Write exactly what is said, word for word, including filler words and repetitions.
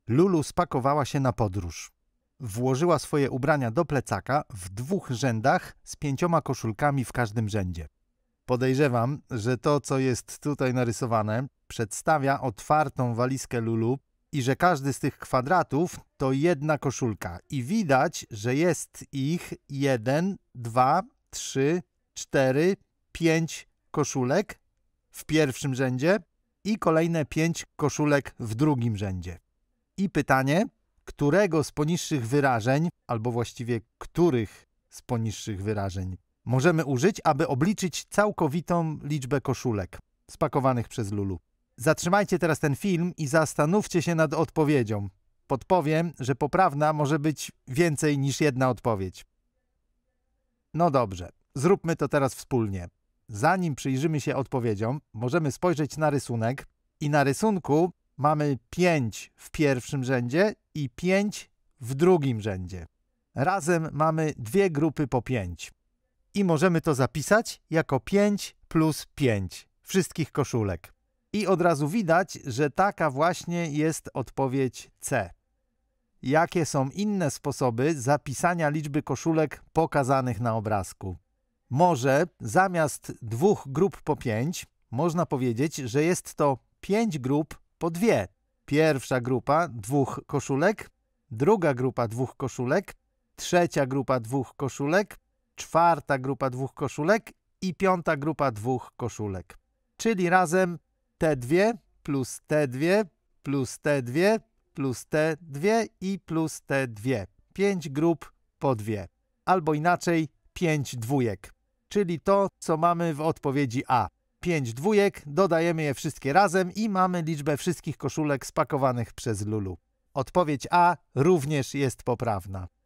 Lulu spakowała się na podróż. Włożyła swoje ubrania do plecaka w dwóch rzędach z pięcioma koszulkami w każdym rzędzie. Podejrzewam, że to, co jest tutaj narysowane, przedstawia otwartą walizkę Lulu i że każdy z tych kwadratów to jedna koszulka. I widać, że jest ich jeden, dwa, trzy, cztery, pięć koszulek w pierwszym rzędzie i kolejne pięć koszulek w drugim rzędzie. I pytanie, którego z poniższych wyrażeń, albo właściwie których z poniższych wyrażeń możemy użyć, aby obliczyć całkowitą liczbę koszulek spakowanych przez Lulu. Zatrzymajcie teraz ten film i zastanówcie się nad odpowiedzią. Podpowiem, że poprawna może być więcej niż jedna odpowiedź. No dobrze, zróbmy to teraz wspólnie. Zanim przyjrzymy się odpowiedziom, możemy spojrzeć na rysunek i na rysunku mamy pięć w pierwszym rzędzie i pięć w drugim rzędzie. Razem mamy dwie grupy po pięć. I możemy to zapisać jako pięć plus pięć wszystkich koszulek. I od razu widać, że taka właśnie jest odpowiedź C. Jakie są inne sposoby zapisania liczby koszulek pokazanych na obrazku? Może zamiast dwóch grup po pięć można powiedzieć, że jest to pięć grup po dwie. Pierwsza grupa dwóch koszulek, druga grupa dwóch koszulek, trzecia grupa dwóch koszulek, czwarta grupa dwóch koszulek i piąta grupa dwóch koszulek. Czyli razem te dwie plus te dwie plus te dwie plus te dwie i plus te dwie. Pięć grup po dwie. Albo inaczej pięć dwójek. Czyli to, co mamy w odpowiedzi A. Pięć dwójek, dodajemy je wszystkie razem i mamy liczbę wszystkich koszulek spakowanych przez Lulu. Odpowiedź A również jest poprawna.